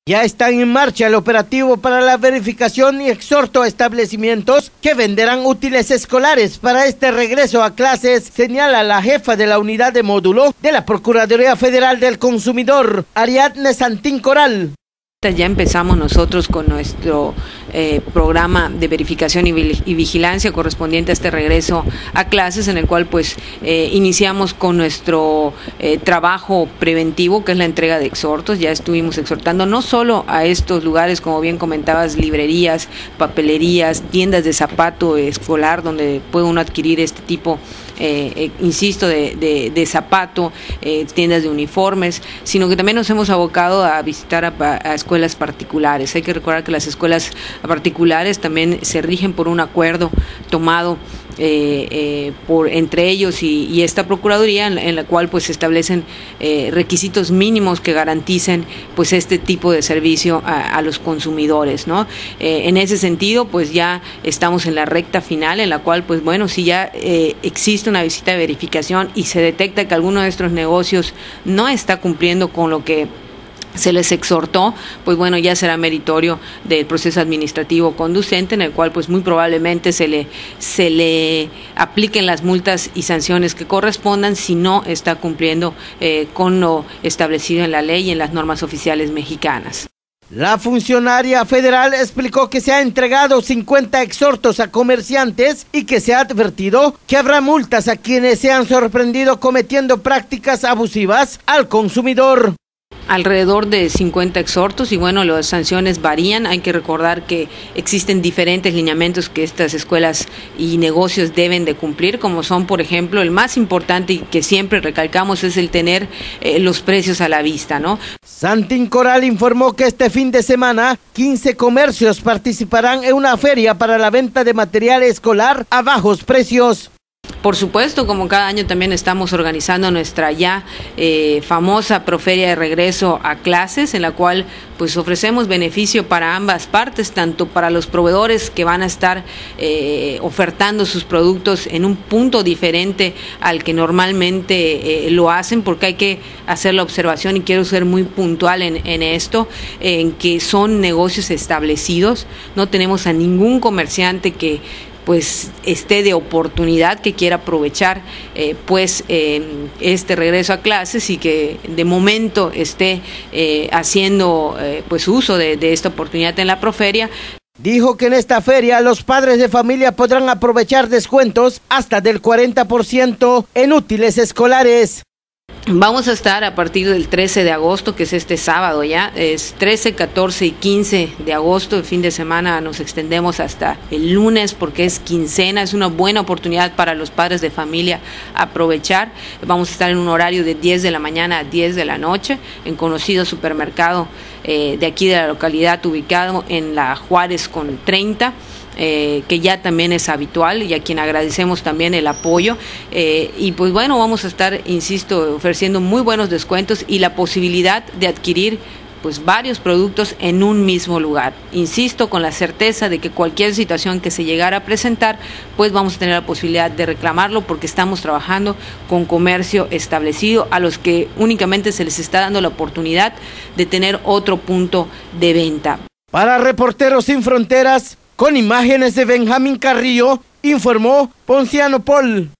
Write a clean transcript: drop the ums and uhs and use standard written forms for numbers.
Ya están en marcha el operativo para la verificación y exhorto a establecimientos que venderán útiles escolares para este regreso a clases, señala la jefa de la unidad de módulo de la Procuraduría Federal del Consumidor, Ariadne Santín Coral. Ya empezamos nosotros con nuestro programa de verificación y vigilancia correspondiente a este regreso a clases, en el cual pues iniciamos con nuestro trabajo preventivo, que es la entrega de exhortos. Ya estuvimos exhortando no solo a estos lugares, como bien comentabas, librerías, papelerías, tiendas de zapato escolar, donde puede uno adquirir este tipo insisto, de zapato, tiendas de uniformes, sino que también nos hemos abocado a visitar a escuelas particulares. Hay que recordar que las escuelas particulares también se rigen por un acuerdo tomado entre ellos y esta Procuraduría, en la cual pues se establecen requisitos mínimos que garanticen pues este tipo de servicio a los consumidores, ¿no? En ese sentido pues ya estamos en la recta final, en la cual pues bueno, si ya existe una visita de verificación y se detecta que alguno de nuestros negocios no está cumpliendo con lo que se les exhortó, pues bueno, ya será meritorio del proceso administrativo conducente, en el cual pues muy probablemente se le apliquen las multas y sanciones que correspondan si no está cumpliendo con lo establecido en la ley y en las normas oficiales mexicanas. La funcionaria federal explicó que se ha entregado 50 exhortos a comerciantes y que se ha advertido que habrá multas a quienes se han sorprendido cometiendo prácticas abusivas al consumidor. Alrededor de 50 exhortos y bueno, las sanciones varían. Hay que recordar que existen diferentes lineamientos que estas escuelas y negocios deben de cumplir, como son, por ejemplo, el más importante y que siempre recalcamos es el tener los precios a la vista, ¿no? Santín Coral informó que este fin de semana 15 comercios participarán en una feria para la venta de material escolar a bajos precios. Por supuesto, como cada año también estamos organizando nuestra ya famosa Proferia de regreso a clases, en la cual pues ofrecemos beneficio para ambas partes, tanto para los proveedores que van a estar ofertando sus productos en un punto diferente al que normalmente lo hacen, porque hay que hacer la observación y quiero ser muy puntual en esto, en que son negocios establecidos. No tenemos a ningún comerciante que pues esté de oportunidad, que quiera aprovechar este regreso a clases y que de momento esté haciendo pues uso de esta oportunidad en la Proferia. Dijo que en esta feria los padres de familia podrán aprovechar descuentos hasta del 40% en útiles escolares. Vamos a estar a partir del 13 de agosto, que es este sábado ya, es 13, 14 y 15 de agosto, el fin de semana nos extendemos hasta el lunes porque es quincena, es una buena oportunidad para los padres de familia aprovechar. Vamos a estar en un horario de 10 de la mañana a 10 de la noche, en conocido supermercado de aquí de la localidad, ubicado en la Juárez con 30. Que ya también es habitual y a quien agradecemos también el apoyo y pues bueno, vamos a estar, insisto, ofreciendo muy buenos descuentos y la posibilidad de adquirir pues varios productos en un mismo lugar. Insisto, con la certeza de que cualquier situación que se llegara a presentar, pues vamos a tener la posibilidad de reclamarlo porque estamos trabajando con comercio establecido a los que únicamente se les está dando la oportunidad de tener otro punto de venta. Para Reporteros Sin Fronteras, con imágenes de Benjamín Carrillo, informó Ponciano Paul.